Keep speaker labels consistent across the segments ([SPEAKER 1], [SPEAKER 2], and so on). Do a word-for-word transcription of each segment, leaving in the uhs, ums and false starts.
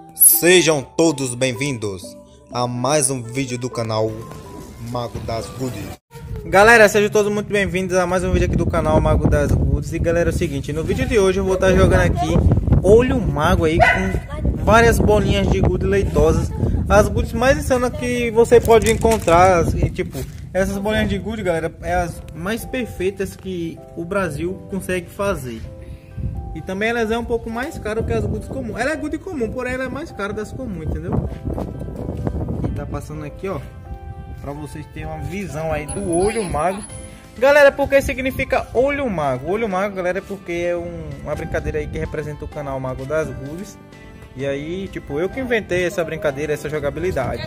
[SPEAKER 1] Sejam todos bem-vindos a mais um vídeo do canal Mago das Goodies. Galera, sejam todos muito bem-vindos a mais um vídeo aqui do canal Mago das Goodies. E galera, é o seguinte, no vídeo de hoje eu vou estar jogando aqui Olho Mago aí com várias bolinhas de goodies leitosas. As goodies mais insanas que você pode encontrar, e, tipo, essas bolinhas de goodies, galera, é as mais perfeitas que o Brasil consegue fazer. E também elas é um pouco mais caras que as goodies comuns. Ela é goodie comum, porém ela é mais cara das comuns, entendeu? E tá passando aqui, ó, pra vocês terem uma visão aí do Olho Mago. Galera, por que significa Olho Mago? Olho Mago, galera, é porque é um, uma brincadeira aí que representa o canal Mago das Goodies. E aí, tipo, eu que inventei essa brincadeira, essa jogabilidade.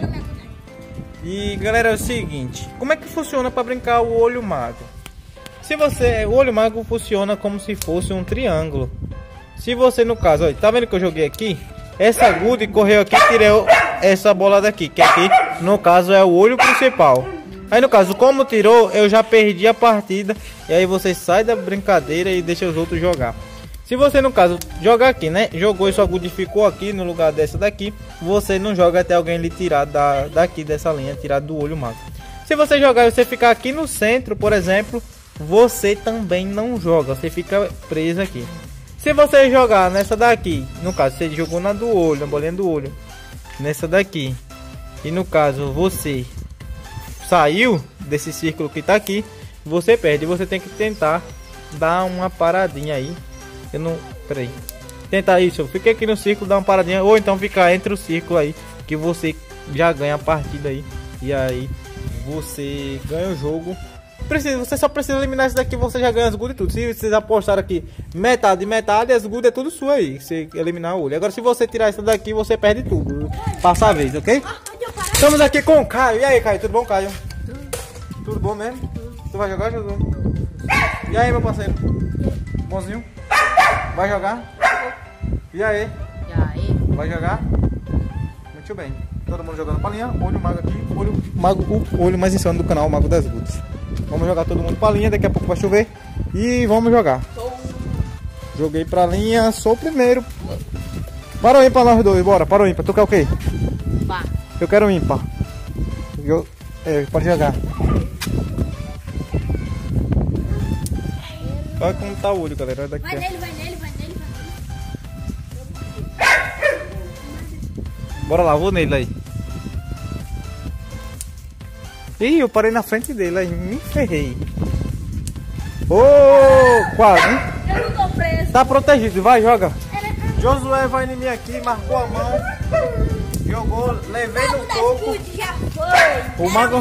[SPEAKER 1] E galera, é o seguinte, como é que funciona para brincar o Olho Mago? Se você, o Olho Mago funciona como se fosse um triângulo. Se você, no caso, olha, tá vendo que eu joguei aqui? Essa goodie correu aqui e tirei essa bola daqui, que aqui, no caso, é o olho principal. Aí, no caso, como tirou, eu já perdi a partida. E aí você sai da brincadeira e deixa os outros jogar. Se você, no caso, jogar aqui, né? Jogou e sua goodie ficou aqui no lugar dessa daqui, você não joga até alguém lhe tirar da, daqui dessa linha, tirar do Olho Mago. Se você jogar e você ficar aqui no centro, por exemplo, você também não joga, você fica preso aqui. Se você jogar nessa daqui, no caso você jogou na do olho, na bolinha do olho, nessa daqui, e no caso você saiu desse círculo que tá aqui, você perde. Você tem que tentar dar uma paradinha aí. Eu não, peraí, tentar isso, eu fiquei aqui no círculo, dar uma paradinha, ou então ficar entre o círculo aí, que você já ganha a partida aí. E aí você ganha o jogo. Precisa, você só precisa eliminar isso daqui, você já ganha as goodies e tudo. Se vocês apostaram aqui metade e metade, as goodies é tudo sua aí, se eliminar o olho. Agora se você tirar isso daqui, você perde tudo. Passa a vez, ok? Estamos aqui com o Caio. E aí, Caio, tudo bom, Caio? Tudo bom mesmo? Tu vai jogar, Jesus? E aí, meu parceiro? Bonzinho? Vai jogar? E aí?
[SPEAKER 2] E aí?
[SPEAKER 1] Vai jogar? Muito bem. Todo mundo jogando palinha, Olho Mago aqui, Olho Mago, o olho mais insano do canal Mago das Goodies. Vamos jogar todo mundo pra linha, daqui a pouco vai chover. E vamos jogar. Joguei pra linha, sou o primeiro. Para o ímpar nós dois, bora, para o ímpar. Tu quer o quê?
[SPEAKER 2] Pá.
[SPEAKER 1] Eu quero o ímpar. Eu, é, pode jogar. Olha como tá o olho, galera. Olha daqui.
[SPEAKER 3] Vai nele, vai nele, vai nele, vai nele.
[SPEAKER 1] Bora lá, vou nele aí. Ih, eu parei na frente dele, aí me ferrei. Ô, oh, quase, hein?
[SPEAKER 3] Eu não tô preso.
[SPEAKER 1] Tá protegido, vai, joga. Josué vai em mim aqui, marcou a mão. Jogou, levei no toco.
[SPEAKER 3] Já foi.
[SPEAKER 1] O Mago,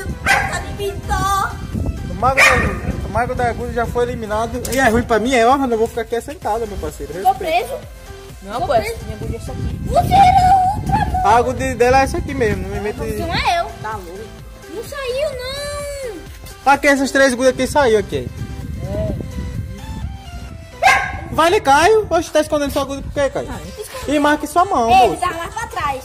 [SPEAKER 3] O
[SPEAKER 1] o Mago, da, o Mago da Goodies já foi eliminado. E é ruim pra mim, é ó, eu vou ficar aqui sentado, meu parceiro.
[SPEAKER 3] Tô preso.
[SPEAKER 2] Não, pô, minha bunda é essa aqui.
[SPEAKER 3] Você era outra mão.
[SPEAKER 1] A Goodies dela é essa aqui mesmo, não me mete.
[SPEAKER 3] Não é eu.
[SPEAKER 2] Tá louco.
[SPEAKER 3] Não saiu, não.
[SPEAKER 1] Aqui, essas três Goodies aqui saiu aqui.
[SPEAKER 2] É.
[SPEAKER 1] Vai ali, Caio. Oxe, tá escondendo sua Goodies por quê, Caio? E marque sua mão,
[SPEAKER 3] Ele
[SPEAKER 1] moço.
[SPEAKER 3] tá lá pra trás.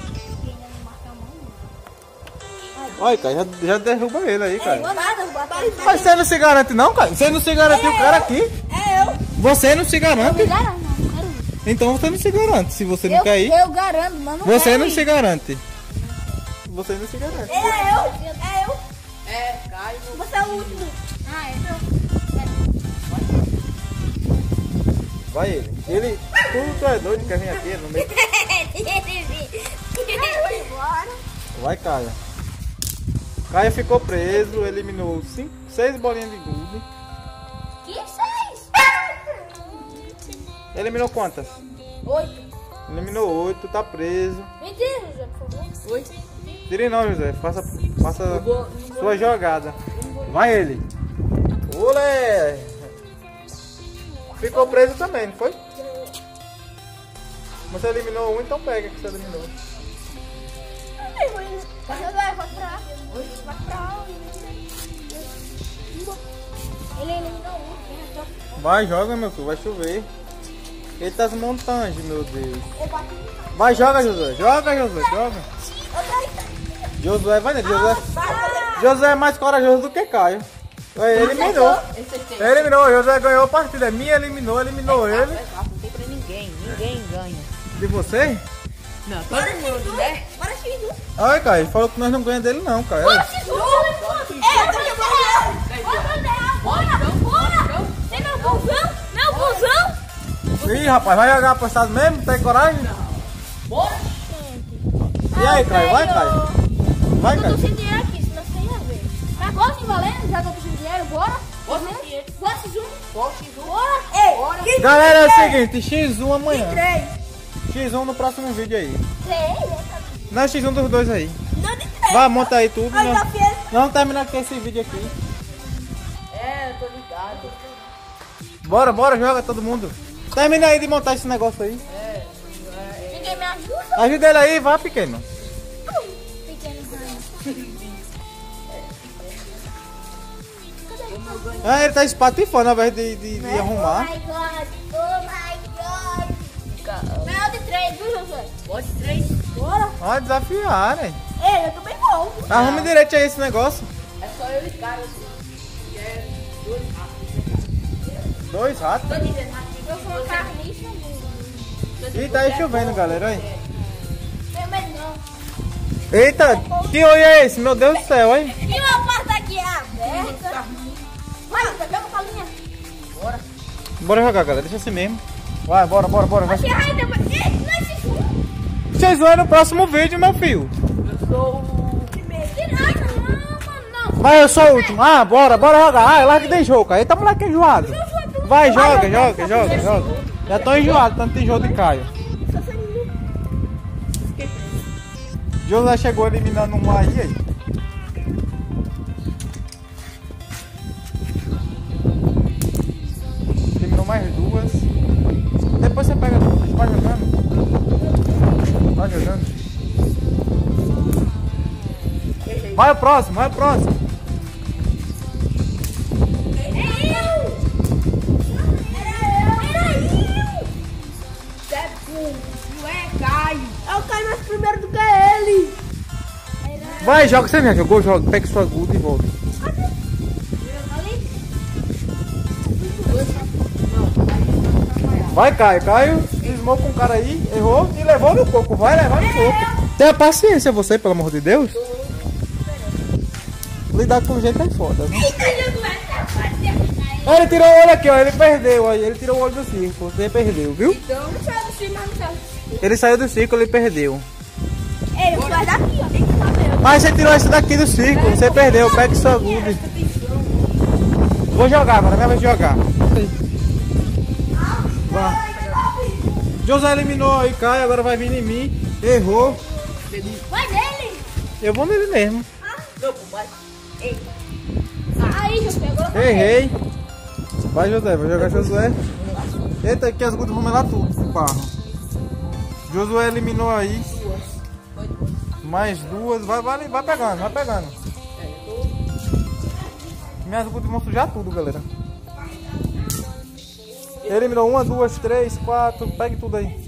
[SPEAKER 1] Olha, Caio, já, já derruba ele aí, Caio.
[SPEAKER 3] Vou nada, vou atrás.
[SPEAKER 1] Mas você não se garante não, Caio? Você não se garantiu o cara aqui?
[SPEAKER 3] É eu.
[SPEAKER 1] Você não se garante?
[SPEAKER 3] Eu garanto, não. Quero ir.
[SPEAKER 1] Então você não se garante. Se você não
[SPEAKER 3] Eu,
[SPEAKER 1] quer ir,
[SPEAKER 3] eu garanto, mas não
[SPEAKER 1] você
[SPEAKER 3] quero
[SPEAKER 1] não
[SPEAKER 3] ir.
[SPEAKER 1] se garante. Você não se garante.
[SPEAKER 3] É eu. É eu.
[SPEAKER 2] É, cai.
[SPEAKER 3] Você é o último. Ah, é eu.
[SPEAKER 1] Vai ele. Ele, tu, tu é doido, quer vir aqui no meio.
[SPEAKER 3] Vai embora.
[SPEAKER 1] Vai, Caio. Caio ficou preso, eliminou cinco, seis bolinhas de gude.
[SPEAKER 3] Que seis?
[SPEAKER 1] Eliminou quantas?
[SPEAKER 3] Oito.
[SPEAKER 1] Eliminou oito, tá preso.
[SPEAKER 3] Mentira, José, por favor.
[SPEAKER 2] Oi.
[SPEAKER 1] Tire não, José. Faça, faça
[SPEAKER 2] Eu vou- eu
[SPEAKER 1] sua jogada. Vai ele. Olé! Ficou preso também, não foi? Você eliminou um, então pega que você eliminou.
[SPEAKER 3] Vai, vai pra lá. Vai pra lá. Ele eliminou um.
[SPEAKER 1] Vai, joga, meu filho, vai chover. Eita, as montanhas, meu Deus.
[SPEAKER 3] Eu bati no cara.
[SPEAKER 1] Vai, joga, Josué. Joga, Josué, joga. Josué, vai nele. Josué, Josué é mais corajoso do que Caio. Ele eliminou.
[SPEAKER 2] Esse aqui.
[SPEAKER 1] Ele eliminou, Josué ganhou a partida. Minha eliminou, eliminou ele.
[SPEAKER 2] Não tem pra ninguém. Ninguém ganha.
[SPEAKER 1] De você?
[SPEAKER 2] Não,
[SPEAKER 3] Bora
[SPEAKER 2] todo mundo,
[SPEAKER 3] X um.
[SPEAKER 2] né?
[SPEAKER 3] Bora X um.
[SPEAKER 1] Olha, Caio, falou que nós não ganhamos dele não, Caio.
[SPEAKER 3] Bora
[SPEAKER 1] Olha.
[SPEAKER 3] X um. É, eu tô jogando. Bora, bora, bora. Tem meu busão? Meu busão?
[SPEAKER 1] Ih, rapaz, vai jogar apostado mesmo? Tem coragem?
[SPEAKER 2] Bora!
[SPEAKER 1] E aí, Caio? Vai, Caio. Vai,
[SPEAKER 3] Eu tô
[SPEAKER 1] Caio.
[SPEAKER 3] sem dinheiro aqui, senão você ia ver. Mas bora sim, valendo? Já que eu tô sem dinheiro, bora?
[SPEAKER 2] Bora sem dinheiro.
[SPEAKER 3] Bora X um.
[SPEAKER 2] Bora, X um.
[SPEAKER 3] Bora. Ei,
[SPEAKER 2] Bora.
[SPEAKER 3] que
[SPEAKER 1] Galera, é o seguinte, X um amanhã.
[SPEAKER 3] três.
[SPEAKER 1] X um no próximo vídeo aí.
[SPEAKER 3] Três?
[SPEAKER 1] Não, X um dos dois aí.
[SPEAKER 3] Não de três.
[SPEAKER 1] Vai, monta aí tudo.
[SPEAKER 3] Ai,
[SPEAKER 1] Não,
[SPEAKER 3] tá fiel.
[SPEAKER 1] não terminar com esse vídeo aqui.
[SPEAKER 2] É, eu tô ligado.
[SPEAKER 1] Bora, bora, joga todo mundo. Termina aí de montar esse negócio aí.
[SPEAKER 2] É,
[SPEAKER 3] Ninguém me ajuda?
[SPEAKER 1] Ajuda ele aí, vai, pequeno.
[SPEAKER 3] Pequeno ganho.
[SPEAKER 1] Ah, ele tá espatifando ao invés de, de, de
[SPEAKER 3] Oh
[SPEAKER 1] arrumar.
[SPEAKER 3] my god, oh my god.
[SPEAKER 2] fica.
[SPEAKER 3] Não, de três, viu, Josué?
[SPEAKER 2] Bora de três.
[SPEAKER 3] Bora.
[SPEAKER 1] Olha, desafiar, né?
[SPEAKER 3] Ei, eu tô bem bom.
[SPEAKER 1] Arrume direito aí esse negócio.
[SPEAKER 2] É só eu e Caio, assim. Que é dois ratos.
[SPEAKER 1] Dois ratos.
[SPEAKER 2] Tô dizendo, ratinho.
[SPEAKER 3] Eu sou uma carniça.
[SPEAKER 1] Ih, tá aí chovendo, galera, aí.
[SPEAKER 3] Tem medo não.
[SPEAKER 1] Eita, que olho é esse? Meu Deus do céu, hein?
[SPEAKER 3] E uma porta aqui é aberta. Vai, Lucas, pega a palinha.
[SPEAKER 2] Bora.
[SPEAKER 1] Bora jogar, galera, deixa assim mesmo. Vai, bora, bora, bora. Vai.
[SPEAKER 3] Achei aí depois. Ei, não é esse fundo.
[SPEAKER 1] Vocês vão no próximo vídeo, meu filho.
[SPEAKER 2] Eu sou o.
[SPEAKER 3] Ai, não, não, não.
[SPEAKER 1] Vai, eu sou o último. Ah, bora, bora jogar. Ah, larga de jogo. Eita, moleque enjoado. Vai, joga, joga, joga, joga. Já tô enjoado, tanto de jogo de Caio. José chegou eliminando um aí, aí. Eliminou mais duas. Depois você pega tudo. Vai jogando. Vai jogando. Vai o próximo, vai o próximo.
[SPEAKER 2] Não é Caio.
[SPEAKER 3] Eu caio mais primeiro do que ele.
[SPEAKER 1] Vai, joga. Você já jogou? Joga. Pega sua aguda e volta. Vai, Caio. Caio cismou com o cara aí, errou e levou no coco. Vai levar no coco. Tenha paciência você, pelo amor de Deus. Lidar com o jeito é foda, né? Ele tirou o olho aqui, ó. Ele perdeu. Aí ele tirou o olho do circo. Você perdeu, viu?
[SPEAKER 3] Então, não saiu do cima, não saiu.
[SPEAKER 1] Ele saiu do circo, ele perdeu.
[SPEAKER 3] Ei, eu sai daqui, ó. Tem que saber.
[SPEAKER 1] Mas você tirou esse daqui do circo. Você perdeu. Pegue sua aguda. Vou jogar agora. Minha vez de jogar. Vai. José eliminou aí, Caio. Agora vai vir em mim. Errou.
[SPEAKER 3] Vai nele.
[SPEAKER 1] Eu vou nele mesmo.
[SPEAKER 2] Não, vai.
[SPEAKER 3] Aí, José, agora vai.
[SPEAKER 1] Errei. Vai, José. Vai jogar Josué. Eita, aqui as agudas vão melar tudo pro carro. Josué eliminou aí. Mais duas. Vai, vai, vai pegando, vai pegando. Minhas agudas vão sujar tudo, galera. Ele eliminou uma, duas, três, quatro. Pegue tudo aí.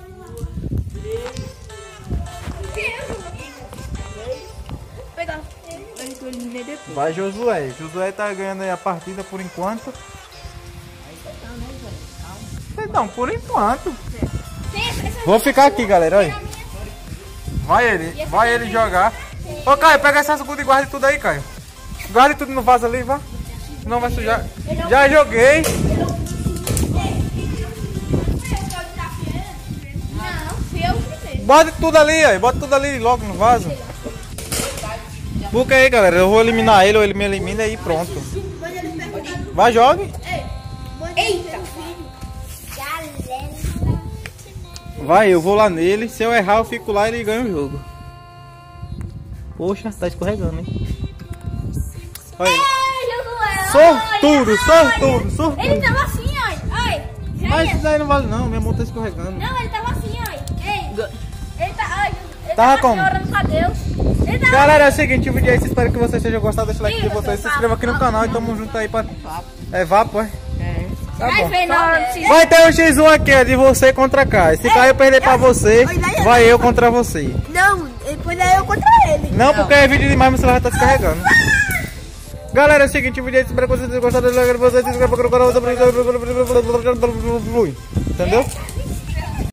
[SPEAKER 3] Pegar.
[SPEAKER 1] Vai, Josué. Josué tá ganhando aí a partida por enquanto. Então, por enquanto. Vou ficar aqui, galera. Olha. Vai ele, vai ele jogar. Ô, Caio, pega essas agudas e guarde tudo aí, Caio. Guarde tudo no vaso ali, vá. Não vai sujar. Já joguei.
[SPEAKER 3] Não, fui eu primeiro.
[SPEAKER 1] Bota tudo ali, aí. Bota tudo ali logo no vaso. Porque aí, galera, eu vou eliminar ele ou ele me elimina e pronto. Vai, jogue.
[SPEAKER 3] Eita.
[SPEAKER 1] Vai, eu vou lá nele. Se eu errar, eu fico lá e ele ganha o jogo. Poxa, tá escorregando, hein? Olha. Sortudo, sortudo, sortudo.
[SPEAKER 3] Ele tava assim, ó. Oi.
[SPEAKER 1] Mas isso daí não vale não, minha mão tá escorregando.
[SPEAKER 3] Não, ele tava assim, ó. Ei. Ele tá, ai, ele
[SPEAKER 1] Tava
[SPEAKER 3] tava
[SPEAKER 1] como?
[SPEAKER 3] assim, orando pra Deus. Ele tava...
[SPEAKER 1] Galera, é o seguinte, o vídeo é esse. Espero que vocês tenham gostado. Deixa o like de vocês. Se inscreva aqui no canal e tamo junto aí pra... É Vapo, é?
[SPEAKER 2] É.
[SPEAKER 1] Tá
[SPEAKER 3] Vai
[SPEAKER 1] bom.
[SPEAKER 3] ver na hora de se...
[SPEAKER 1] Vai ter um xis um aqui, ó, de você contra Caio. Se Caio perder pra você, vai eu contra você.
[SPEAKER 3] Não, depois é eu contra ele.
[SPEAKER 1] Não, porque é vídeo demais, meu celular tá descarregando. Galera, é o seguinte, o vídeo é esse. Espero que vocês tenham gostado. Se inscreva aqui no canal. Entendeu?